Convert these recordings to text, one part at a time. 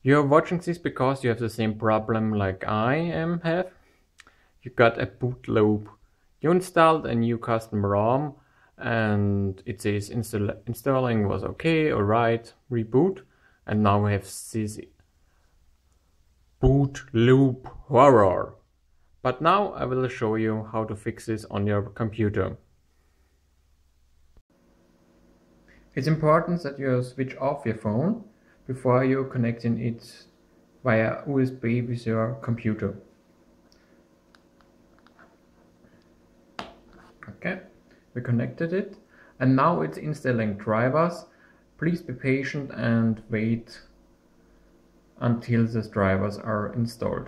You're watching this because you have the same problem like I have. You got a boot loop. You installed a new custom ROM and it says installing was okay, alright, reboot, and now we have this boot loop horror. But now I will show you how to fix this on your computer. It's important that you switch off your phone before you're connecting it via USB with your computer. Okay, we connected it and now it's installing drivers. Please be patient and wait until these drivers are installed.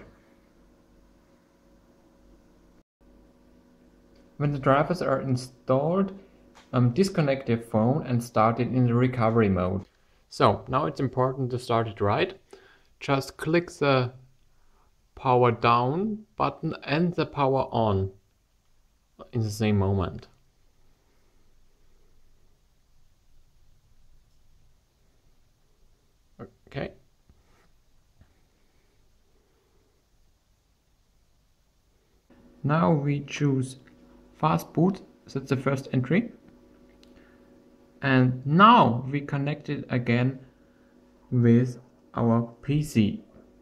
When the drivers are installed, disconnect your phone and start it in the recovery mode. So now it's important to start it right. Just click the power down button and the power on in the same moment. Okay. Now we choose fast boot, that's the first entry. And now we connect it again with our PC.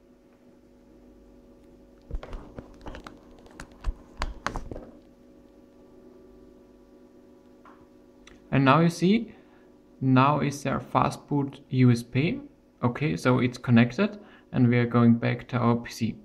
And now you see, now is there fast boot USB. Okay, so it's connected and we are going back to our PC.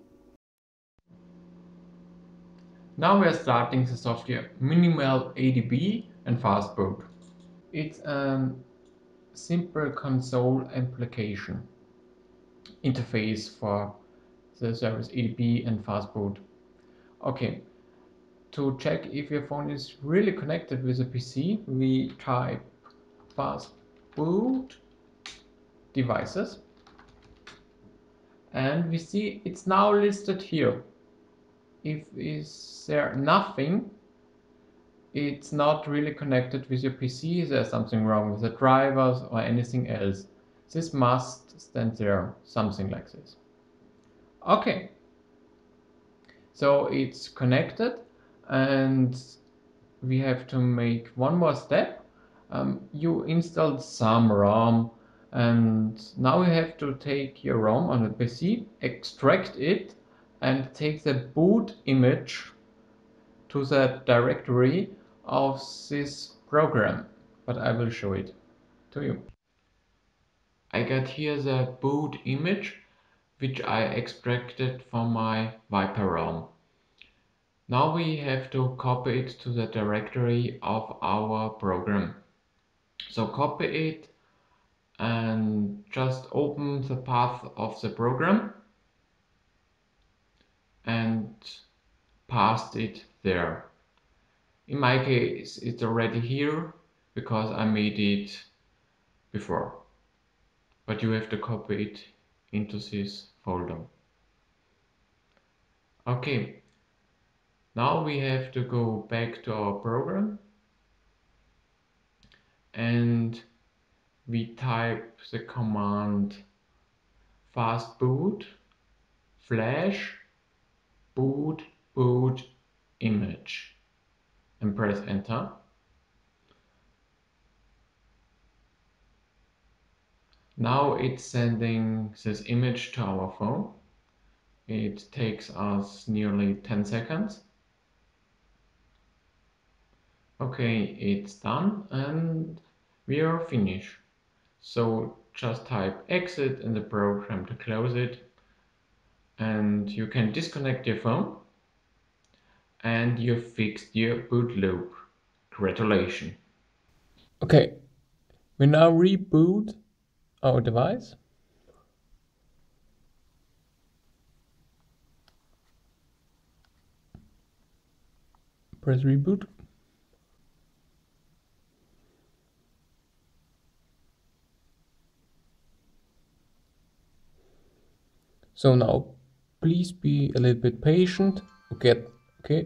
Now we are starting the software Minimal ADB and fast boot. It's a simple console application interface for the service ADB and fast boot. Okay, to check if your phone is really connected with a PC, we type fast boot devices and we see it's now listed here. If is there nothing, it's not really connected with your PC, there's something wrong with the drivers or anything else. This must stand there, something like this. Okay, so it's connected and we have to make one more step. You installed some ROM and now you have to take your ROM on the PC, extract it and take the boot image to the directory of this program, but I will show it to you. I got here the boot image which I extracted from my Viper ROM. Now we have to copy it to the directory of our program. So copy it and just open the path of the program and paste it there. In my case, it's already here because I made it before, but you have to copy it into this folder. Okay, now we have to go back to our program and we type the command fastboot flash boot image and press enter. Now it's sending this image to our phone. It takes us nearly 10 seconds. Okay, it's done and we are finished. So just type exit in the program to close it and you can disconnect your phone and you fixed your boot loop. Congratulations. Okay, we now reboot our device. Press reboot. So now please be a little bit patient. Okay.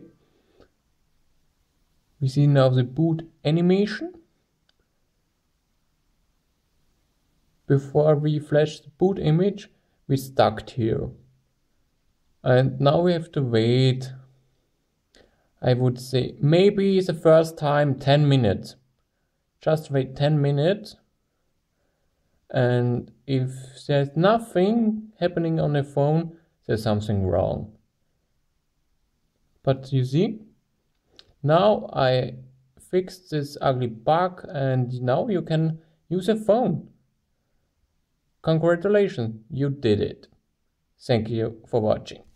We see now the boot animation. Before we flash the boot image, we stuck here. And now we have to wait, I would say, maybe the first time 10 minutes. Just wait 10 minutes. And if there's nothing happening on the phone, there's something wrong. But you see, now I fixed this ugly bug and now you can use a phone. Congratulations, you did it. Thank you for watching.